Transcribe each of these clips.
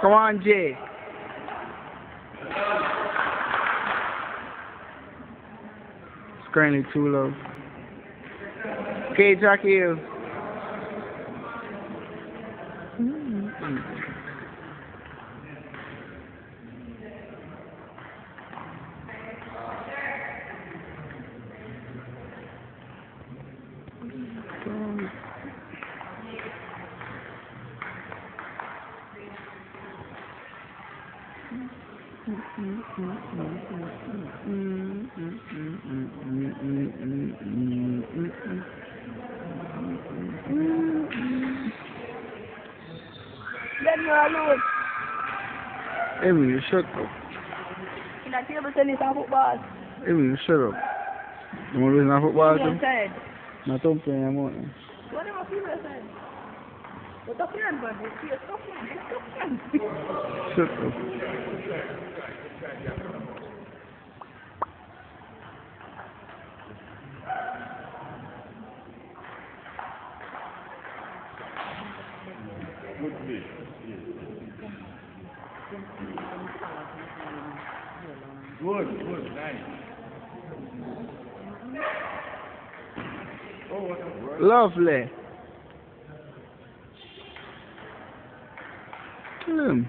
Come on, Jay. It's currently too low. Okay, Jackie. Let me alone. Amy, you shut up. In a table tennis and football. Amy, you shut up. You want to lose in football too? Inside. No, don't play anymore. Whatever people say. But the friend, but you see a tough man. Shut up. Good, nice. Lovely. Kill him.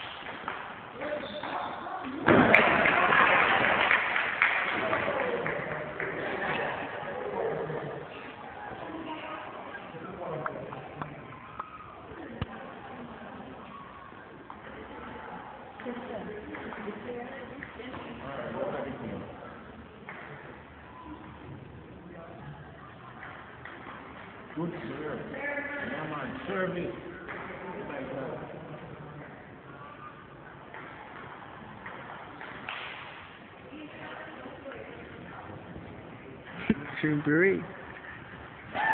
Good serve. Yeah, man, service. Shouldn't be